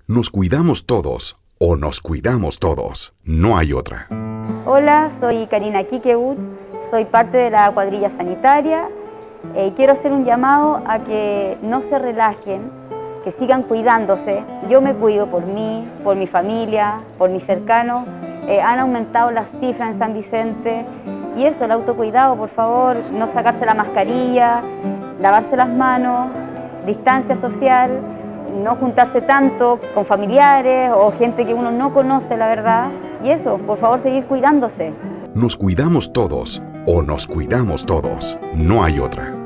Nos cuidamos todos o nos cuidamos todos. No hay otra. Hola, soy Karina Kikewut, soy parte de la cuadrilla sanitaria y quiero hacer un llamado a que no se relajen, que sigan cuidándose. Yo me cuido por mí, por mi familia, por mis cercanos. Han aumentado las cifras en San Vicente y eso, el autocuidado, por favor, no sacarse la mascarilla, lavarse las manos, distancia social, no juntarse tanto con familiares o gente que uno no conoce, la verdad. Y eso, por favor, seguir cuidándose. Nos cuidamos todos o nos cuidamos todos. No hay otra.